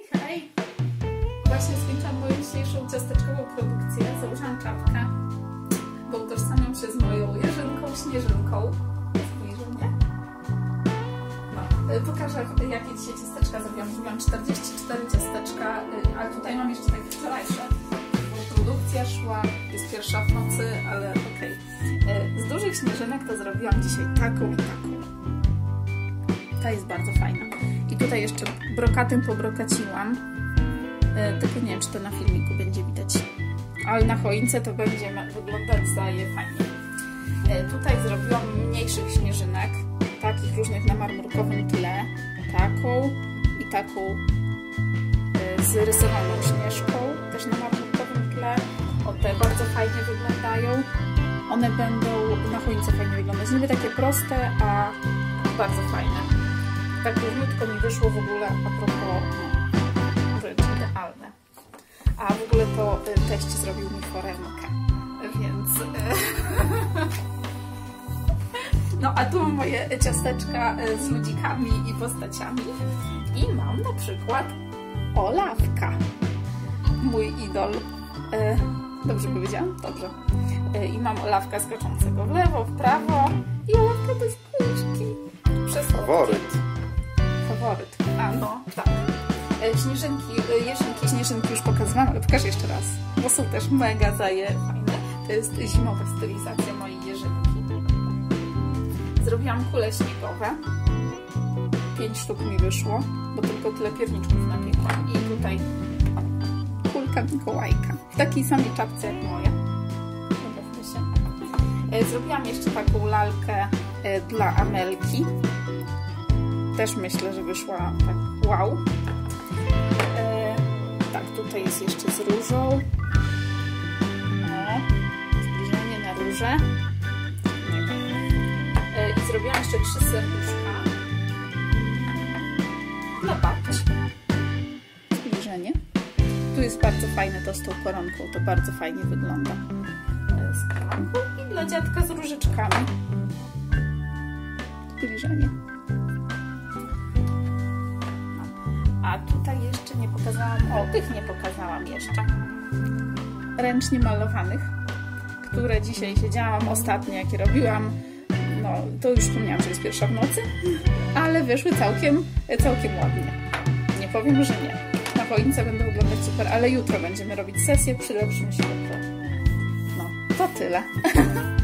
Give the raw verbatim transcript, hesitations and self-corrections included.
Hej! Właśnie skończyłam moją dzisiejszą ciasteczkową produkcję. Założyłam czapkę, bo utożsamiam się z moją Jerzynką, Śnieżynką. Zbliżę mnie. No, pokażę, jakie dzisiaj ciasteczka zrobiłam. Zrobiłam czterdzieści cztery ciasteczka, ale tutaj mam jeszcze takie wczorajsze. Produkcja szła, jest pierwsza w nocy, ale okej. Okay. Z dużych śnieżynek to zrobiłam dzisiaj taką i taką. Ta jest bardzo fajna. I tutaj jeszcze brokatem pobrokaciłam. Tylko nie wiem, czy to na filmiku będzie widać. Ale na choince to będzie wyglądać zaje fajnie. Tutaj zrobiłam mniejszych śnieżynek. Takich różnych na marmurkowym tle. Taką i taką z rysowaną śnieżką. Też na marmurkowym tle. O, te bardzo fajnie wyglądają. One będą na choince fajnie wyglądać. Niby takie proste, a bardzo fajne. Tak równiutko mi wyszło w ogóle a propos, no, wręcz idealne. A w ogóle to teść zrobił mi foremkę, więc... No a tu mam moje ciasteczka z ludzikami i postaciami. I mam na przykład Olafka, mój idol. Dobrze powiedziałam? Dobrze. I mam Olafka skaczącego w lewo, w prawo i Olafka bez kółeczki. Faworyt. Faworyt. A no, tak. Śnieżynki, Jerzynki, Śnieżynki już pokazywałam, ale pokażę jeszcze raz, bo są też mega zaje fajne. To jest zimowa stylizacja mojej Jerzynki. Zrobiłam kule śniegowe. Pięć sztuk mi wyszło, bo tylko tyle pierniczków napiekłam. I tutaj kulka Mikołajka. W takiej samej czapce jak moja. Zobaczmy się. Zrobiłam jeszcze taką lalkę dla Amelki. Też myślę, że wyszła tak wow. E, tak, tutaj jest jeszcze z różą. O, zbliżenie na różę. E, I zrobiłam jeszcze trzy serduszka. Dla babci. Zbliżenie. Tu jest bardzo fajne to z tą koronką. To bardzo fajnie wygląda. E, z koronką. I dla dziadka z różyczkami. Zbliżenie. A tutaj jeszcze nie pokazałam, o tych nie pokazałam jeszcze, ręcznie malowanych, które dzisiaj siedziałam ostatnio, jakie robiłam, no to już wspomniałam, że jest pierwsza w nocy, ale wyszły całkiem, całkiem ładnie, nie powiem, że nie, na choince będą wyglądać super, ale jutro będziemy robić sesję przy lepszym świetle, no to tyle.